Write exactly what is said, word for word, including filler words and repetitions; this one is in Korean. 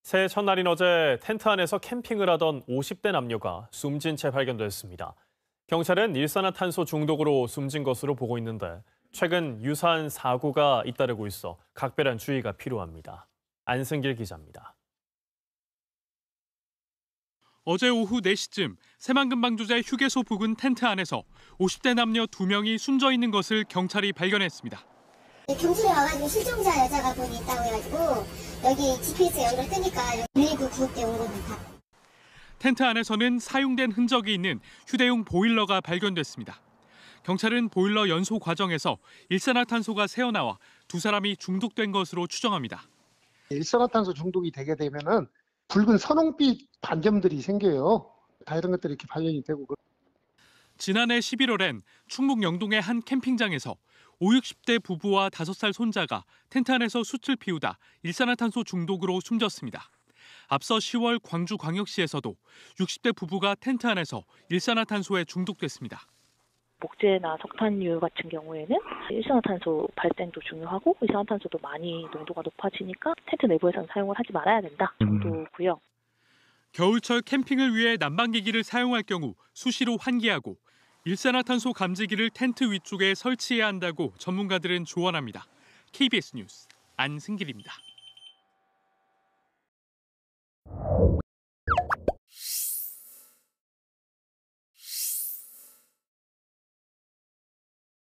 새해 첫날인 어제 텐트 안에서 캠핑을 하던 오십 대 남녀가 숨진 채 발견됐습니다. 경찰은 일산화탄소 중독으로 숨진 것으로 보고 있는데 최근 유사한 사고가 잇따르고 있어 각별한 주의가 필요합니다. 안승길 기자입니다. 어제 오후 네 시쯤 새만금방조제 휴게소 부근 텐트 안에서 오십 대 남녀 두 명이 숨져 있는 것을 경찰이 발견했습니다. 경찰이 와가지고 실종자 여자가 거기 있다고 해가지고 여기 지피에스 연결 뜨니까 일일구 구급대 온 겁니다. 텐트 안에서는 사용된 흔적이 있는 휴대용 보일러가 발견됐습니다. 경찰은 보일러 연소 과정에서 일산화탄소가 새어나와 두 사람이 중독된 것으로 추정합니다. 일산화탄소 중독이 되게 되면은 붉은 선홍빛 반점들이 생겨요. 다 이런 것들이 이렇게 발견이 되고. 지난해 십일월엔 충북 영동의 한 캠핑장에서 오십, 육십 대 부부와 다섯 살 손자가 텐트 안에서 숯을 피우다 일산화탄소 중독으로 숨졌습니다. 앞서 시월 광주광역시에서도 육십 대 부부가 텐트 안에서 일산화탄소에 중독됐습니다. 목재나 석탄유 같은 경우에는 일산화탄소 발생도 중요하고 일산화탄소도 많이 농도가 높아지니까 텐트 내부에서는 사용을 하지 말아야 된다 정도고요. 겨울철 캠핑을 위해 난방기기를 사용할 경우 수시로 환기하고 일산화탄소 감지기를 텐트 위쪽에 설치해야 한다고 전문가들은 조언합니다. 케이비에스 뉴스 안승길입니다.